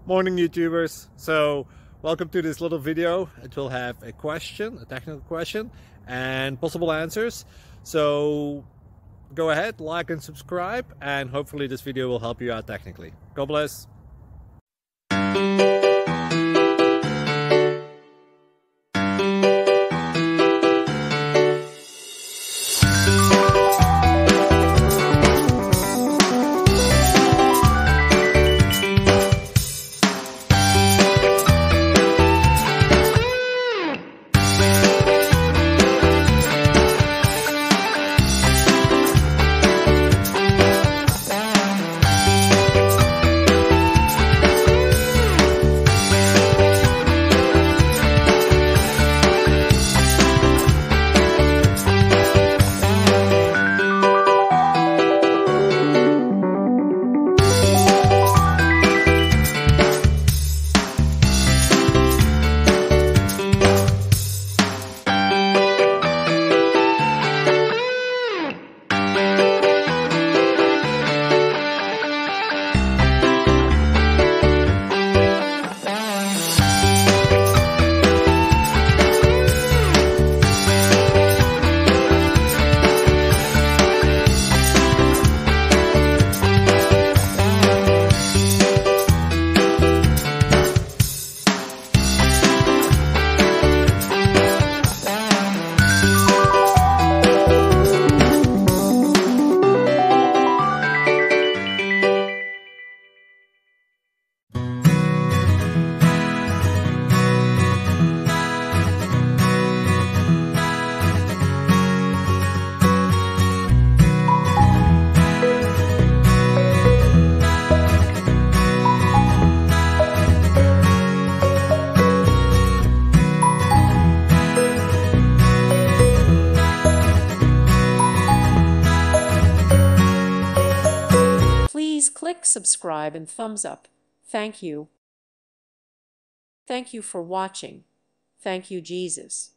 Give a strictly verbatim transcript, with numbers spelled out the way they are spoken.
Morning YouTubers. So welcome to this little video. It will have a question, a technical question, and possible answers. So go ahead, like and subscribe, and hopefully this video will help you out technically. God bless. Please click subscribe and thumbs up. Thank you. Thank you for watching. Thank you, Jesus.